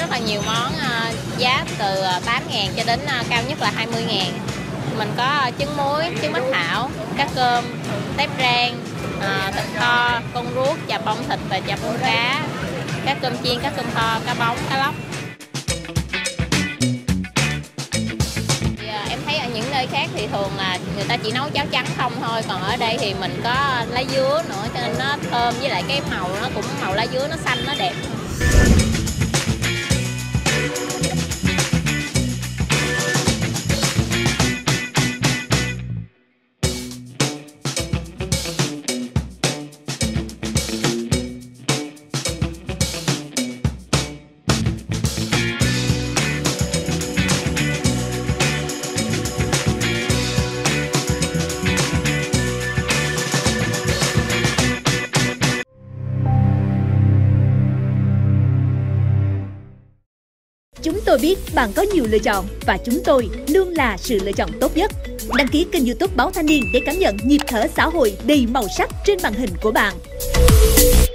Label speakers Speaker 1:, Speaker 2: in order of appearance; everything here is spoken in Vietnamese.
Speaker 1: rất là nhiều món giá từ 8.000 cho đến cao nhất là 20.000. Mình có trứng muối, trứng bách thảo, cá cơm, tép rang, thịt kho, con ruốc, chà bông thịt và chà bông cá cơm chiên, cá cơm kho, cá bóng, cá lóc. Em thấy ở những nơi khác thì thường là người ta chỉ nấu cháo trắng không thôi, còn ở đây thì mình có lá dứa nữa cho nên nó thơm, với lại cái màu nó cũng màu lá dứa nó xanh, nó đẹp.
Speaker 2: Chúng tôi biết bạn có nhiều lựa chọn và chúng tôi luôn là sự lựa chọn tốt nhất. Đăng ký kênh YouTube Báo Thanh Niên để cảm nhận nhịp thở xã hội đầy màu sắc trên màn hình của bạn.